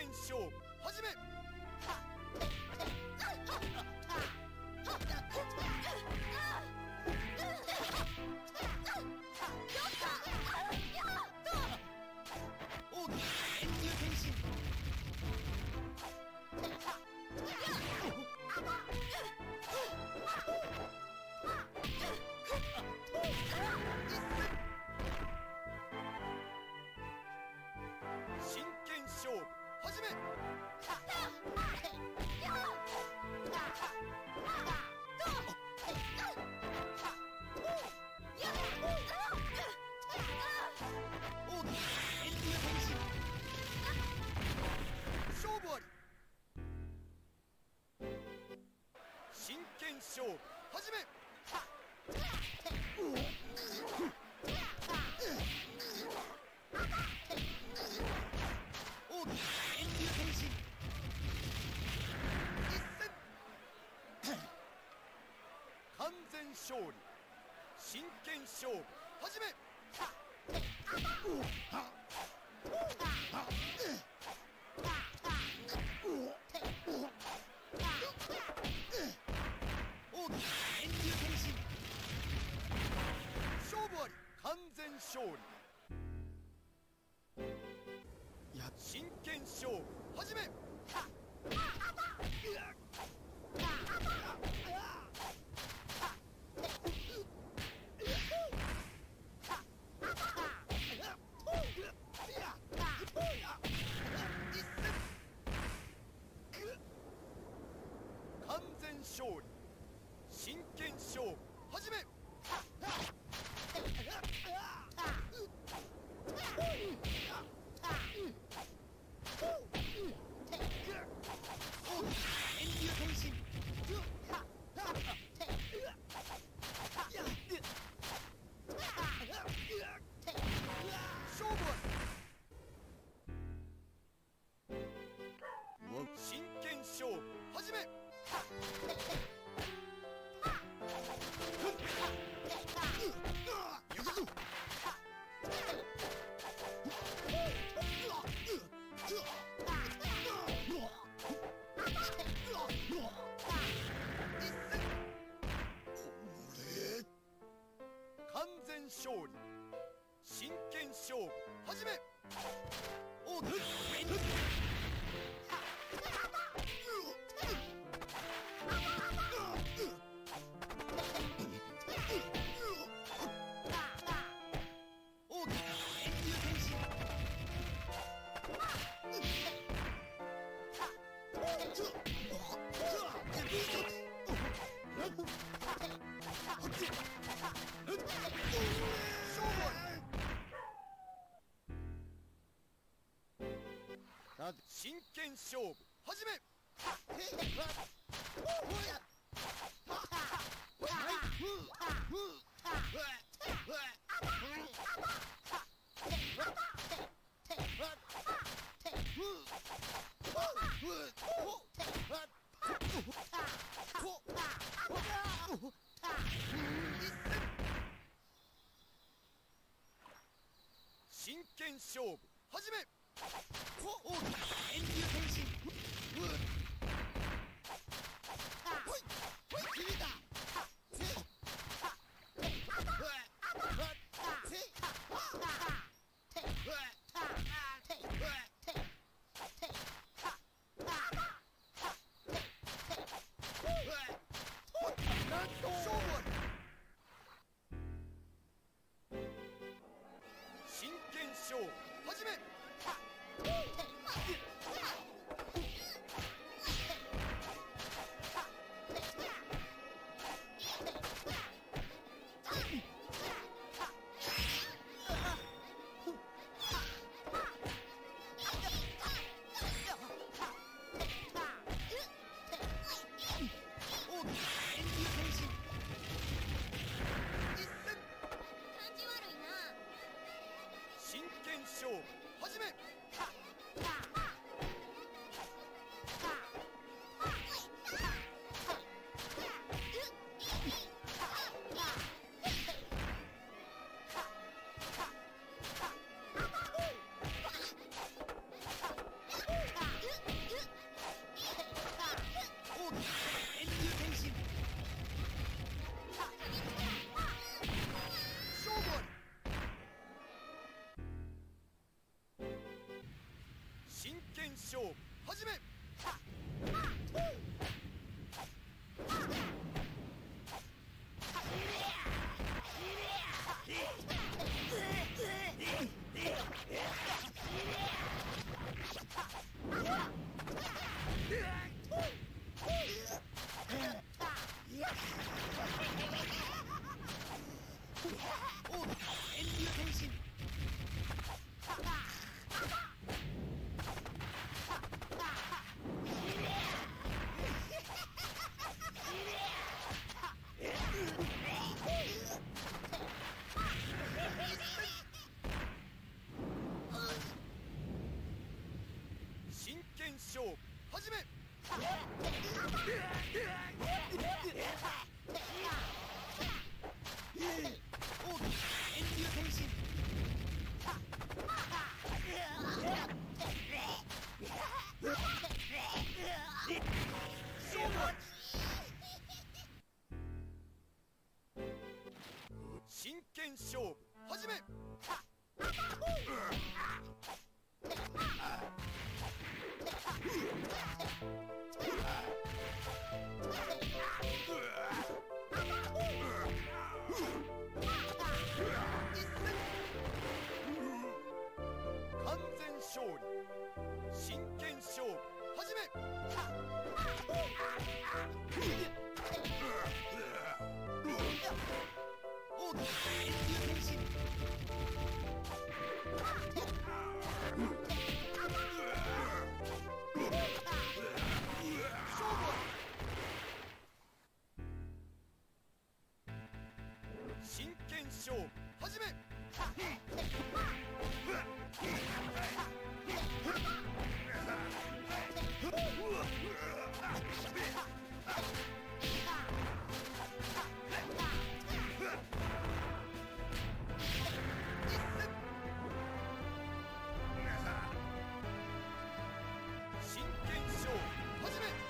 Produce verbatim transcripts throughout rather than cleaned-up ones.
剣勝負始め。真剣勝負始め。勝負あり。真剣勝負始め。完全勝利。真剣勝負始め。勝負あり。完全勝利。真剣勝負始め。完全勝利。真剣勝負始め。勝負真剣勝負始め。完全勝利。真剣勝負始め。おっ真剣勝負始め。真剣勝負始め。真剣勝負始め。 勝負始め。真剣勝負始め。真剣勝負始め。完全勝利。真剣勝負始め。真剣勝負始め。真剣勝負始め。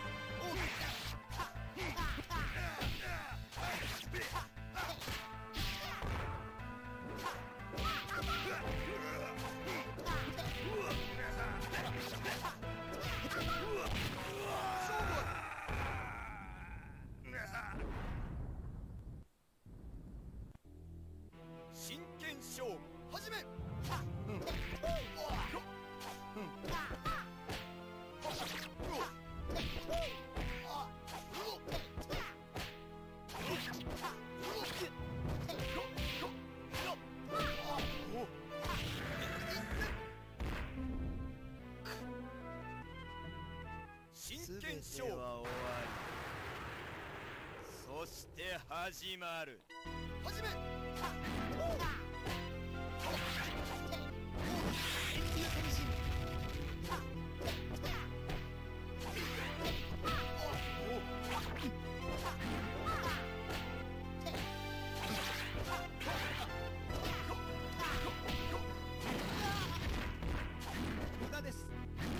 真剣勝負始め。真剣勝負は終わり、そして始まる。始め。無駄です。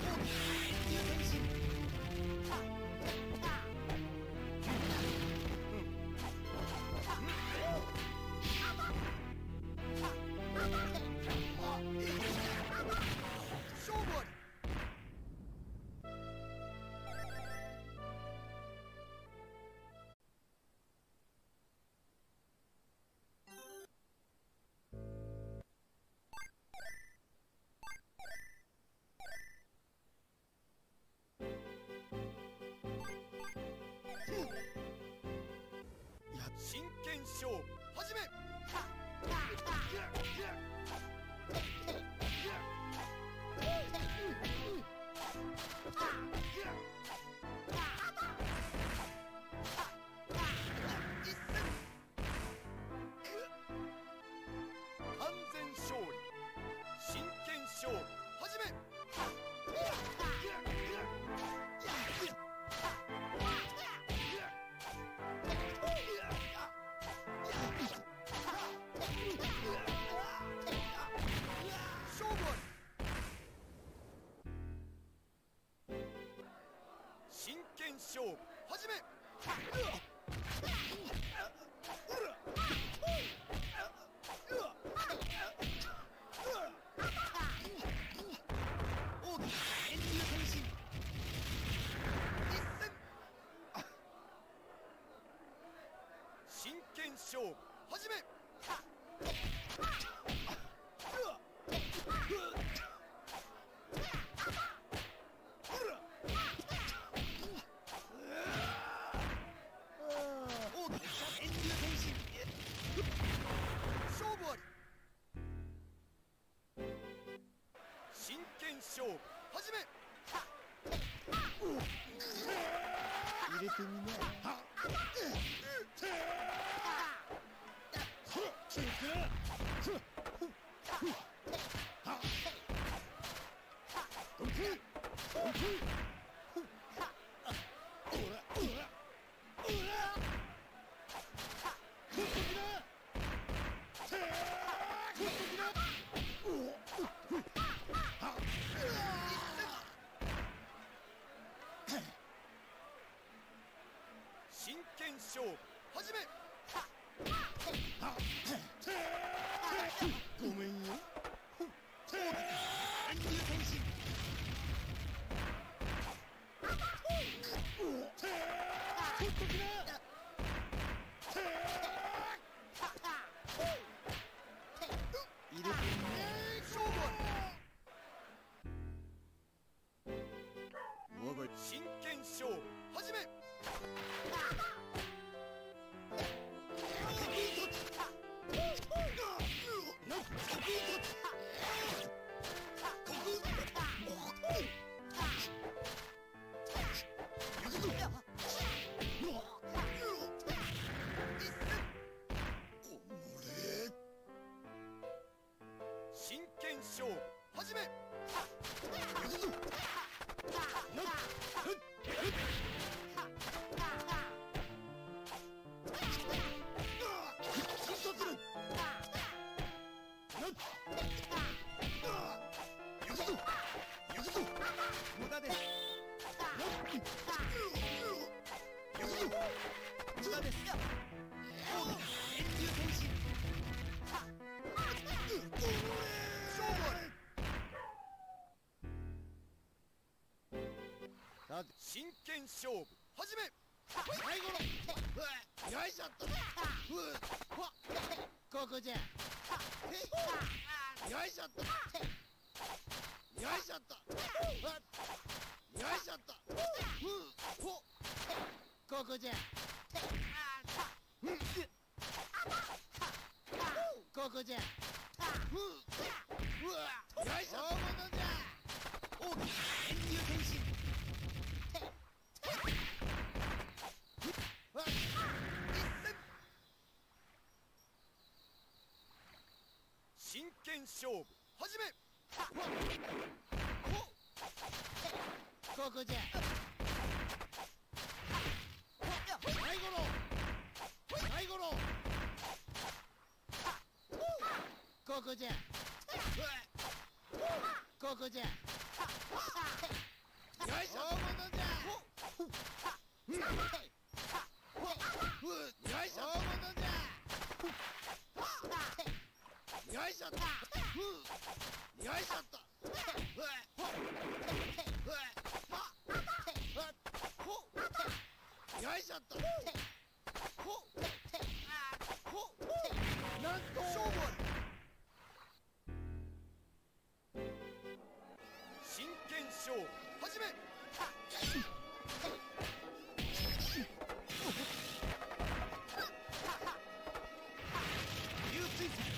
真剣勝負始め。完全勝利。真剣勝負始め。真剣勝負始め。大きな円流変身。 勝負始め。勝負あり。真剣勝負始め。 入れてみな。 真剣勝負始め。 ごめんよ。 真剣勝負始め。真剣勝負始め。無駄です。無駄です。遠流転身。勝負あり。真剣勝負始め。 最後のよいしょっと。ここじゃ。よいしょっと。よいしょっと。よいしょっと。ここじゃ。ここじゃ。よいしょ。大物じゃ。 大きな遠流転身。真剣勝負始め。 ここじゃ。最後の最後のここじゃ。ここじゃ。よいしょ。大物じゃ。よいしょ。大物じゃ。よいしょっと。よいしょっと。よいしょっと。なんと勝負あり。真剣勝負始め。流水戦。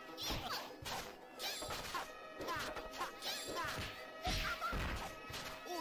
大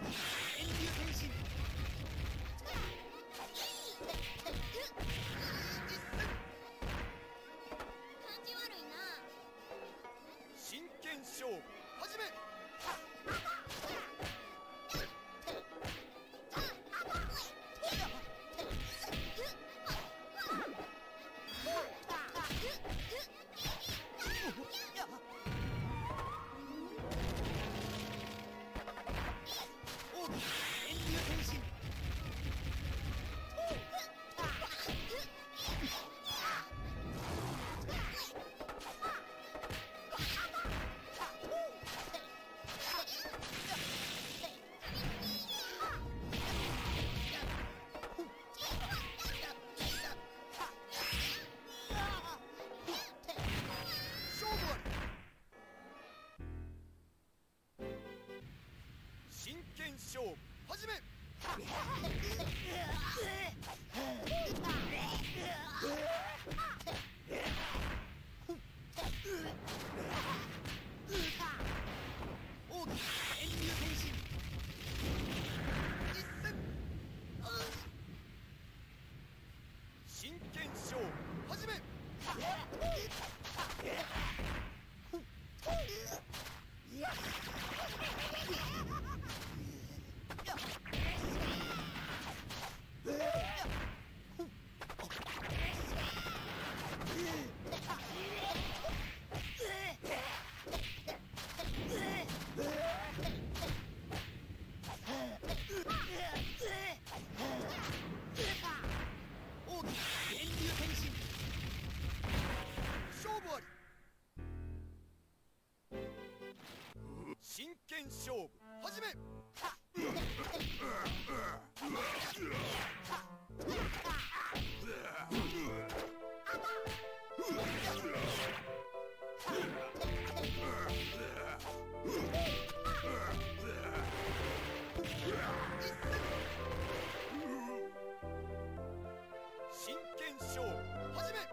勝負始め。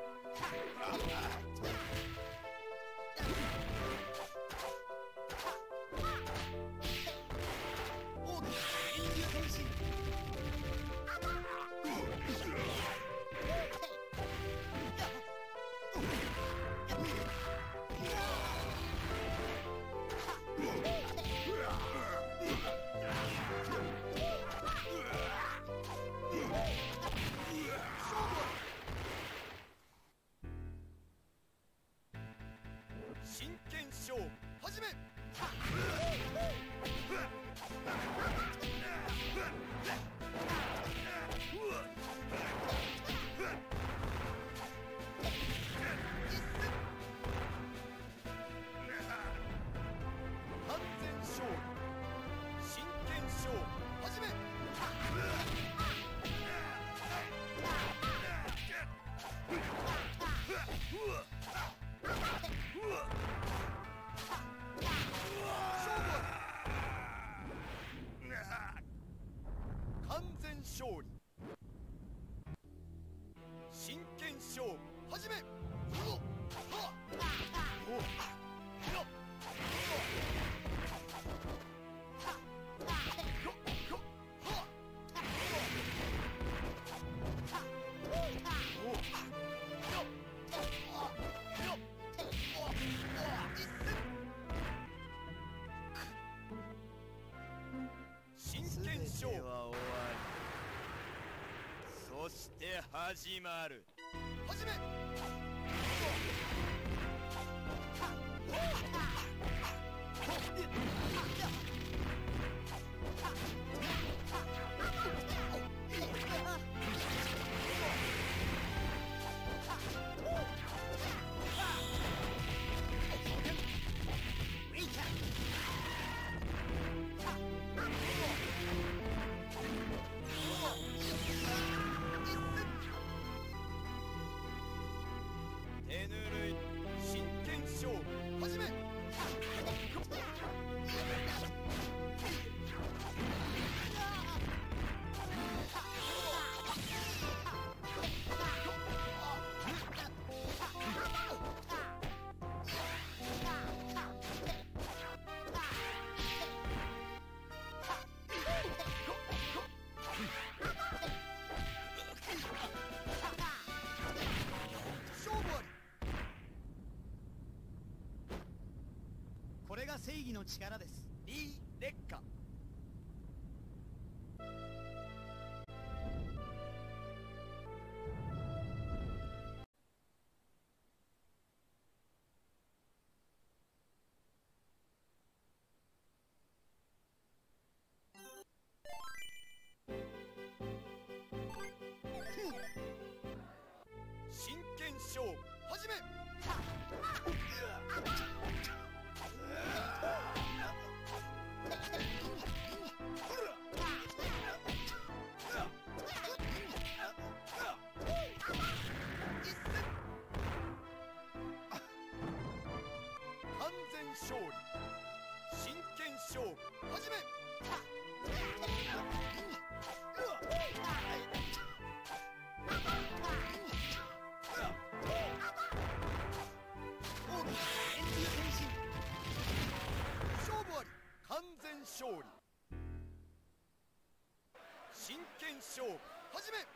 大きな遠流変身。 真剣勝負始め。完全勝利。真剣勝負始め。完全勝利。真剣勝負始め。真剣勝負は終わり。そして始まる。始め。手ぬるい。真剣勝負始め。 これが正義の力です。 リー劣化。真剣勝負始め。完全勝利。真剣勝負始め。勝負あり。完全勝利。真剣勝負始め。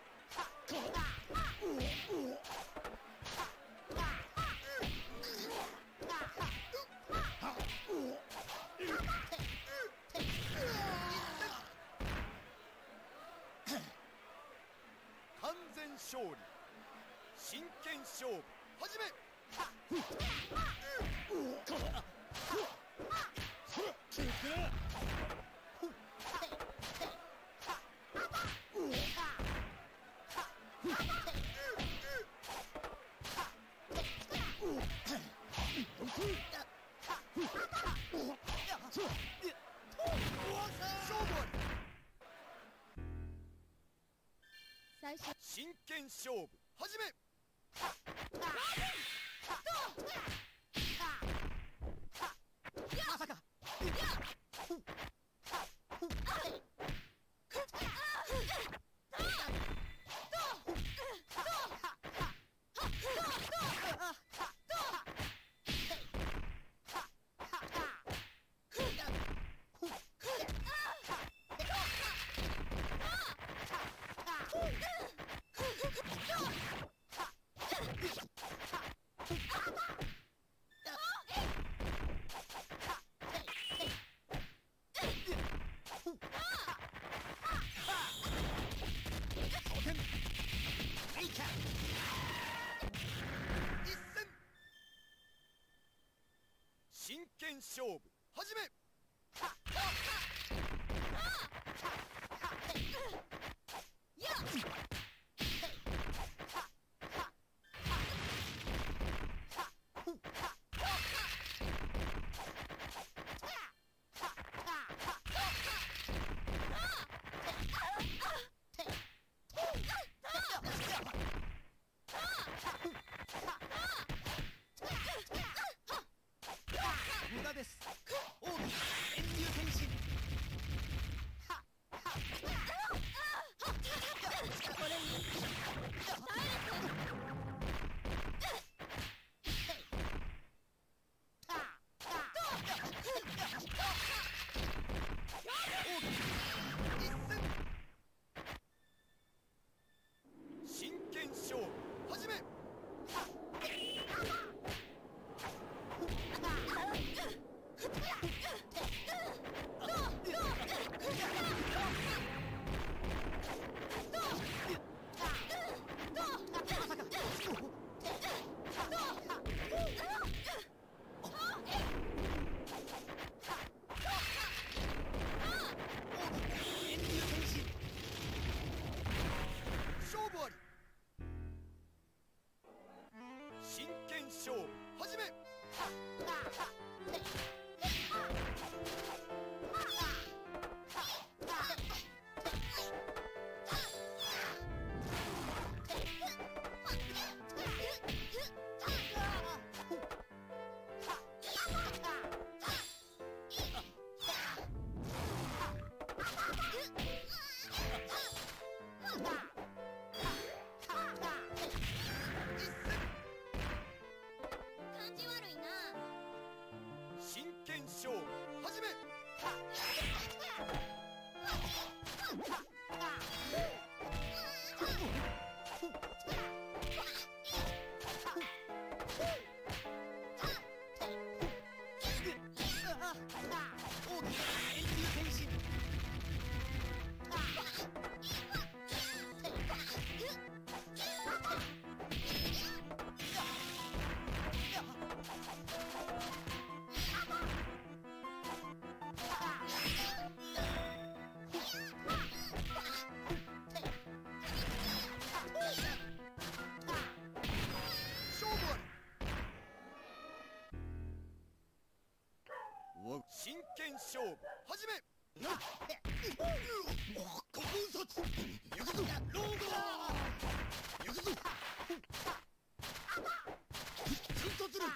完全勝利。真剣勝負始め。 最初真剣勝負始め。 まさか。 勝負始め。 無駄です。王騎遠流転身。これに真剣勝負始め。勝負あり。真剣勝負始め。真剣勝負始め。 王騎遠流転身。 勝負あり。真剣勝負始め。 国運卒行くぞローゴー行くぞ奮突る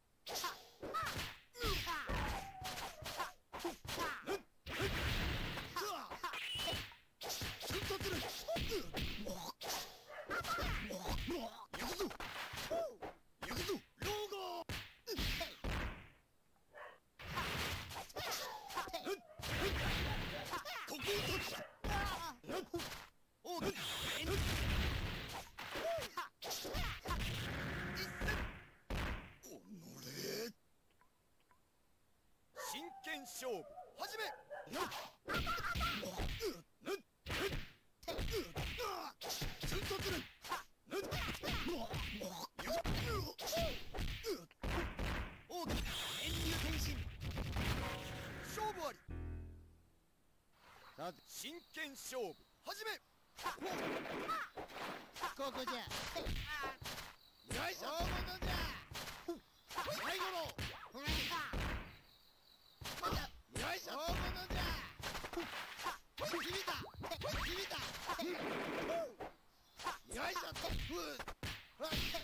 奮突る行くぞ行くぞローゴー国運卒王騎遠流真剣勝負始め。 奮突る王騎遠流転身。 勝負あり。 さて真剣勝負始め。 ここじゃよいしょ大物じゃ最後のよいしょ大物じゃ君だ君だよいしょふうほよいし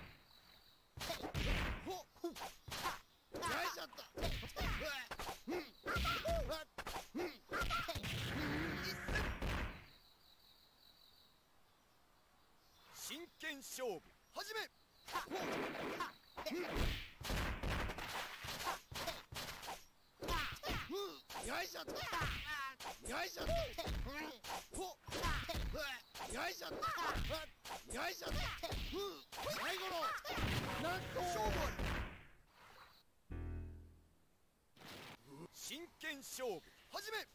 ょっと真剣勝負始め。 よいしょっとよいしょっとよいしょっとよいしょっと最後のなんと勝負あり。真剣勝負始め。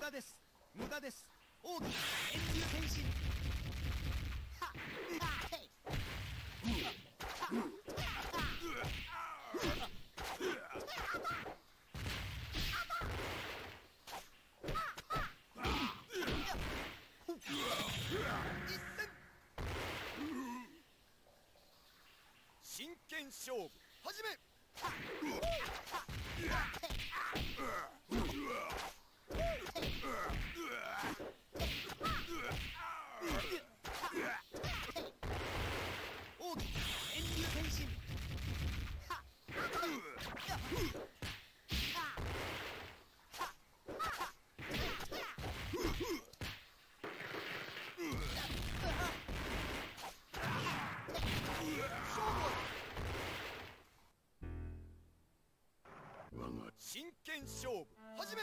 駄です。無駄です。大きな遠流転身。はっはっ真剣勝負始め。 大きな遠流転身。はっ真剣勝負始め。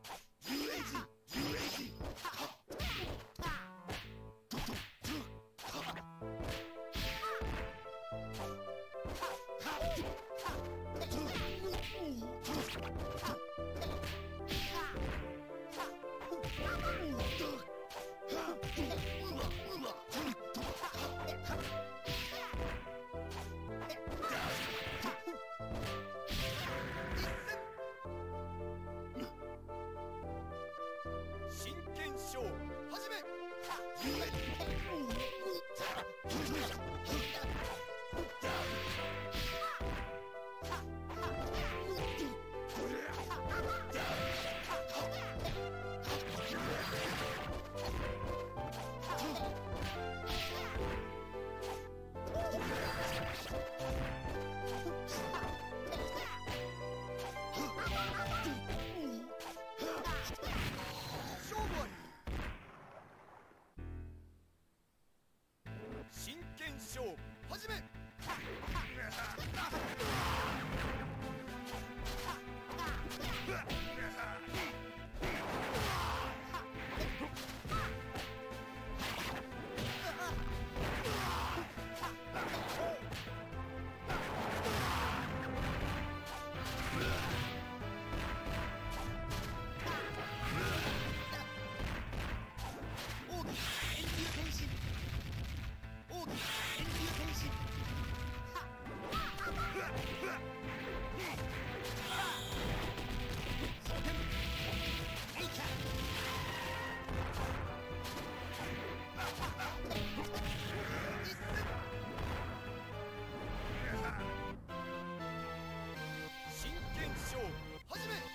真剣勝負始め。真剣勝負始め。 大きな遠流転身。大きな遠流転身。 真剣勝負始め。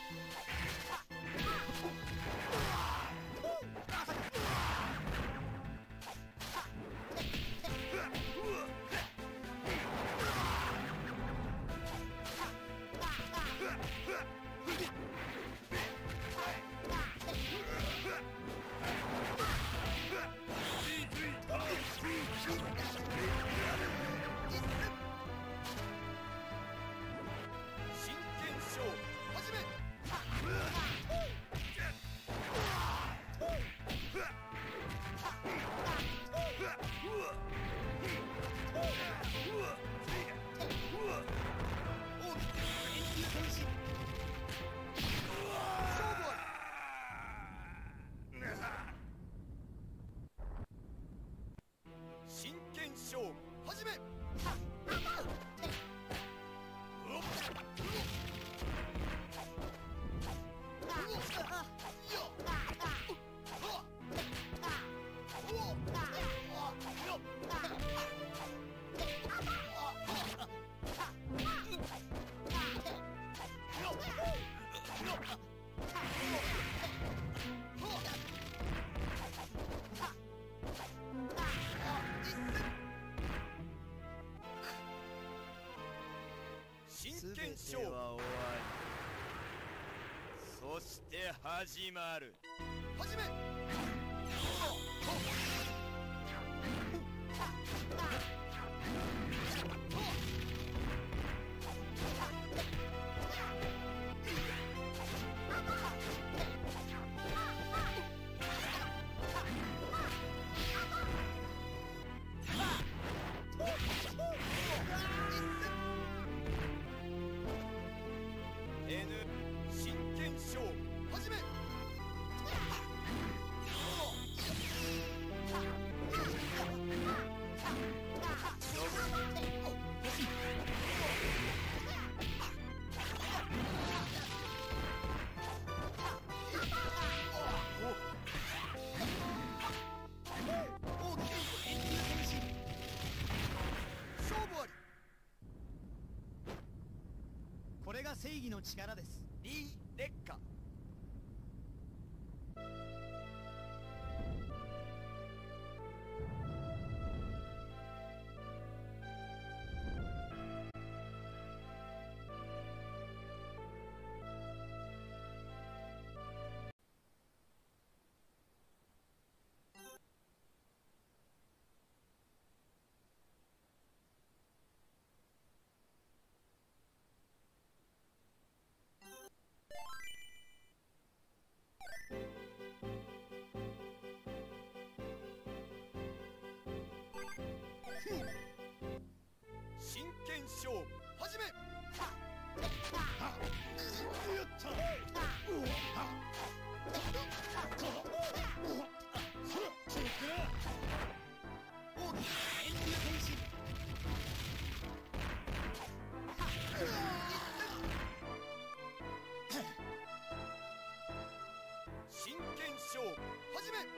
真剣勝負始め。 大きな遠流転身。 真剣勝負始め。真剣勝負は終わり、そして始まる。始め。N 真剣勝負始め。 義の力です。 リー劣化。真剣勝負始め。真剣勝負始め。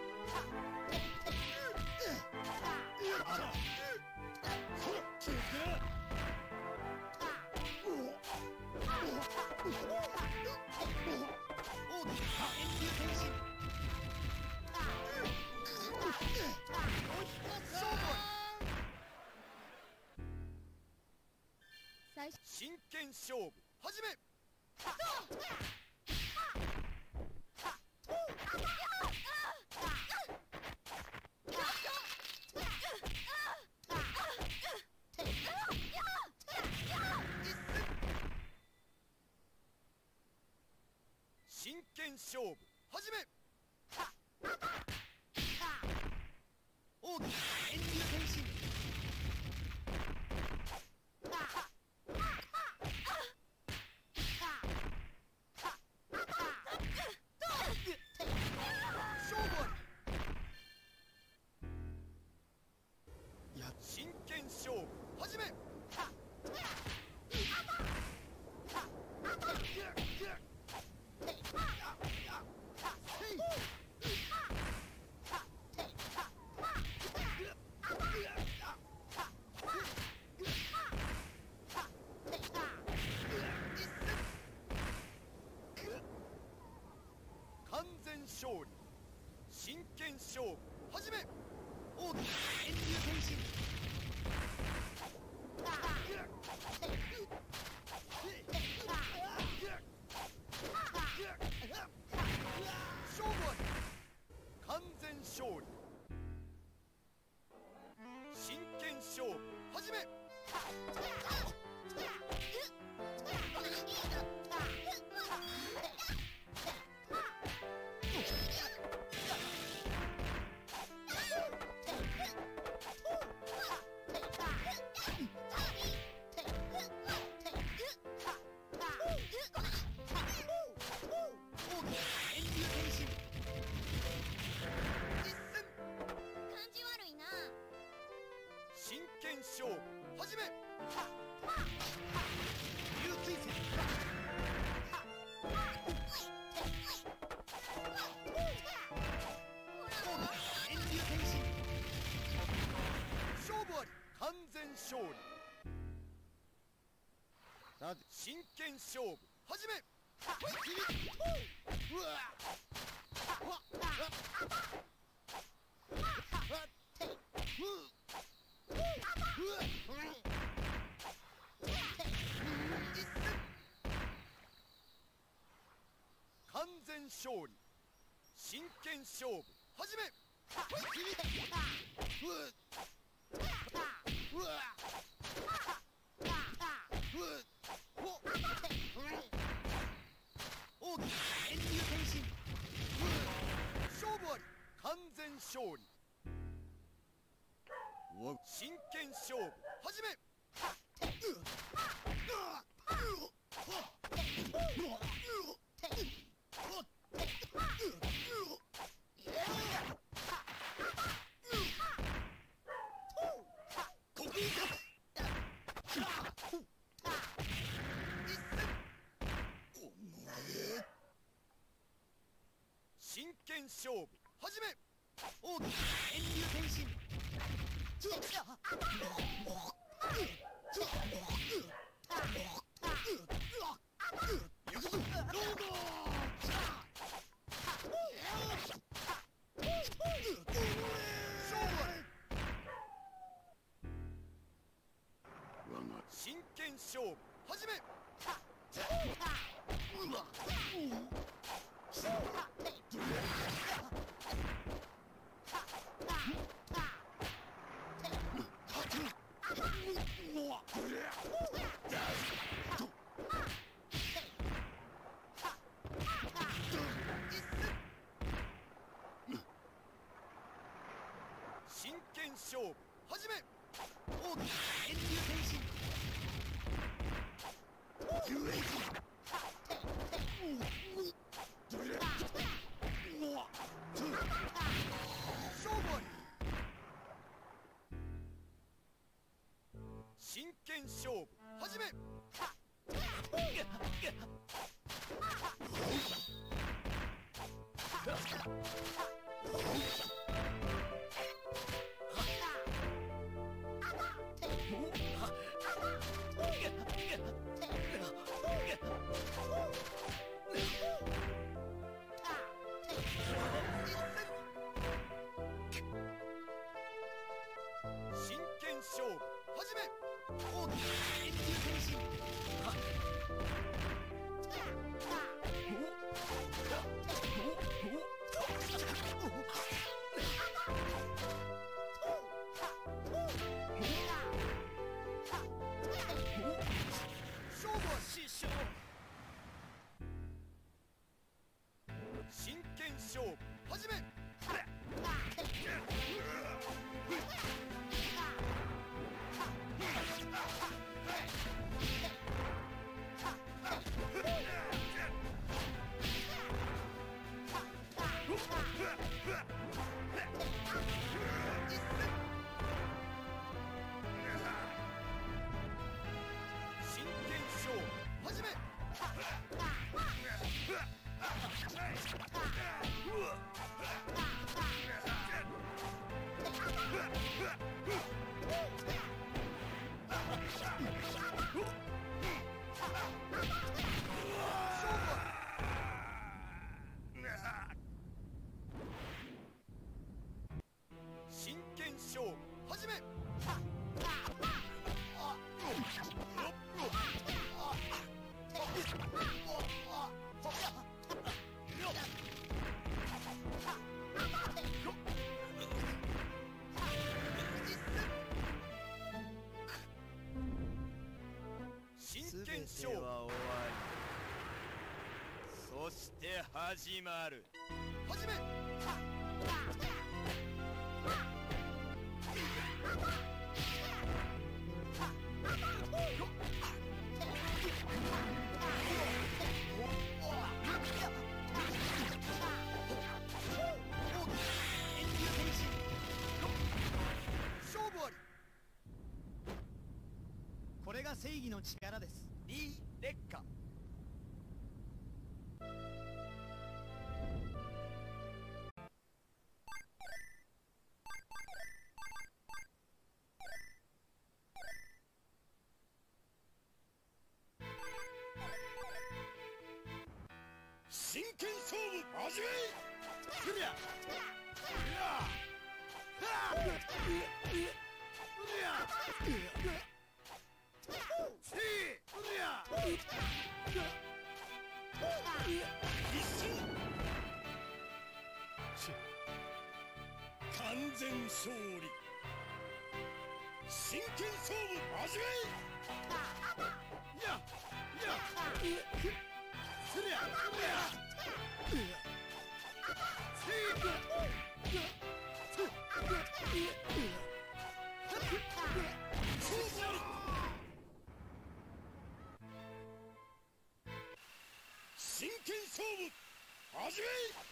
最初真剣勝負始め。真剣勝負始め。 大きな遠流変身。 勝負あり。真剣勝負始め。完全勝利。真剣勝負始め。 大きな遠流変身。 勝負あり。完全勝利。真剣勝負始め。真剣勝負始め。 流水戦。遠流変身。 勝負あり。完全勝利。 さて、 真剣勝負始め。 うわわ完全勝利。真剣勝負始め。 大きな遠流変身。 勝負あり。完全勝利。真剣勝負始め。真剣勝負始め。 大きな遠流変身。 真剣勝負始め。真剣勝負始め。 大きな遠流天心勝負あり。真剣勝負始め。真剣勝負始め。 大きな遠流天心勝負は師匠真剣勝負始め。真剣勝負始め。真剣勝負始め。真剣勝負は終わりそして始まる始め。勝負あり。 これが正義の力です。 リー劣化。真剣勝負始め。 ふりゃ完全勝利。真剣勝負始め。 ややふりゃ真剣勝負始め。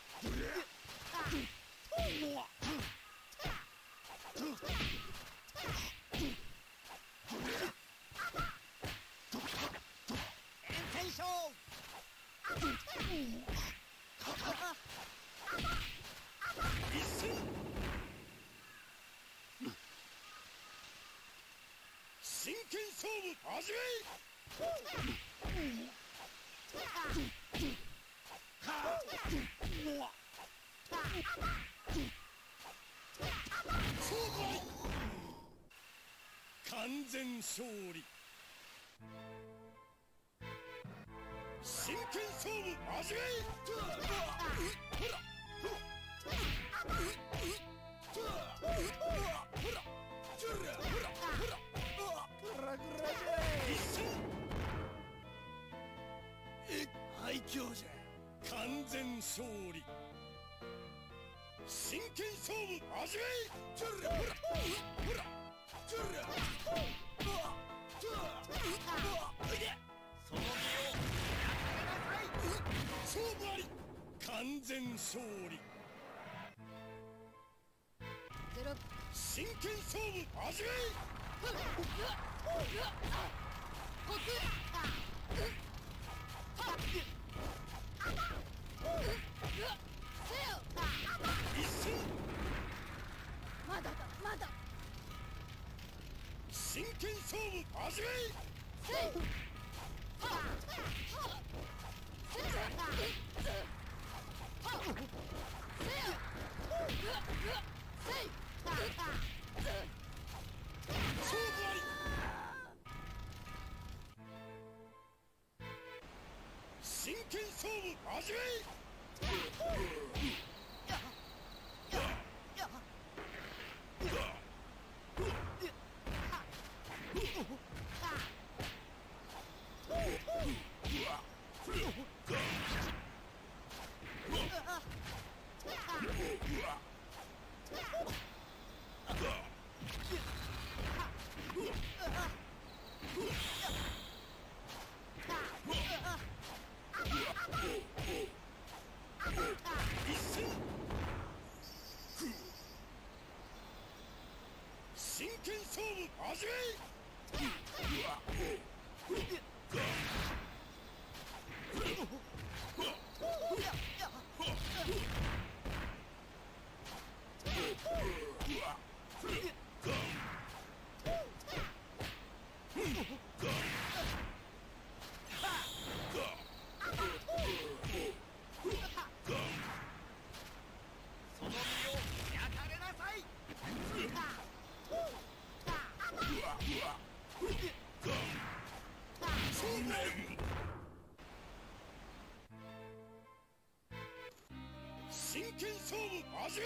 炎天勝一戦。真剣勝負始め。 完全勝利。真剣勝負始め。 廃墟じゃ。 完全勝利。真剣勝負始め。その身を勝負あり。完全勝利。真剣勝負始め。一瞬。 まだだまだ。 真剣勝負始め。勝負あり。真剣勝負始め。真剣勝負始め。 その身を焼かれなさい。 真剣勝負始め。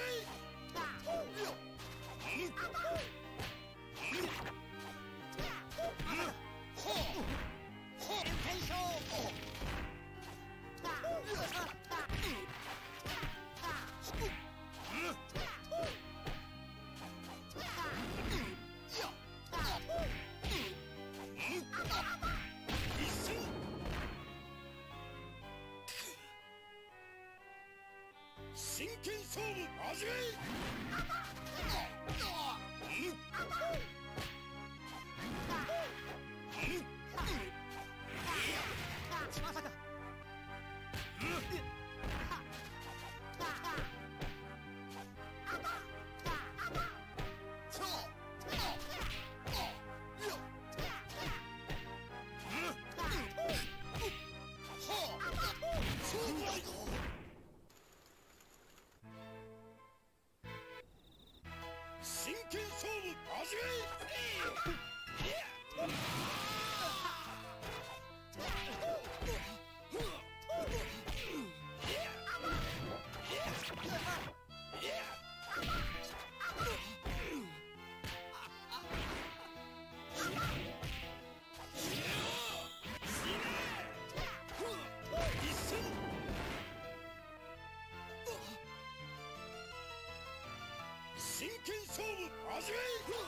真剣勝負始め。 まさか。 真剣勝負始め。真剣勝負始め。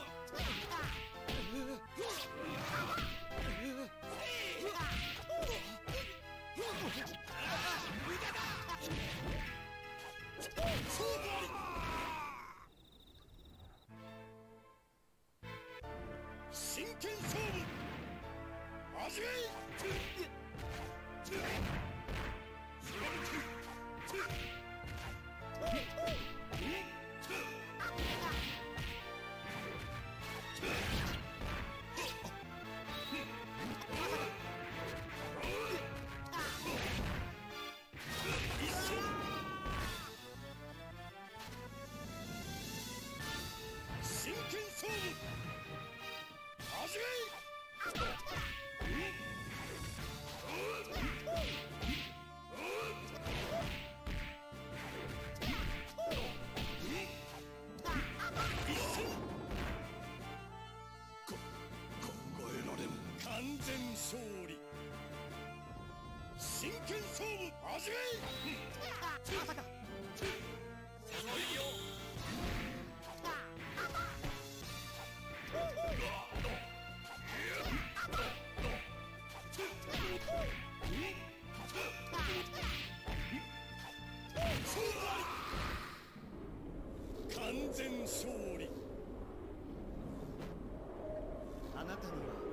真剣勝負始め。一勝負始め。こ考えられん。完全勝利。真剣勝負始め。 まさか遅いよ。 完全勝利。 あなたには